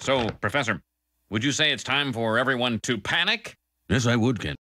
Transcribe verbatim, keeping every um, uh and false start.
So, Professor, would you say it's time for everyone to panic? Yes, I would, Ken.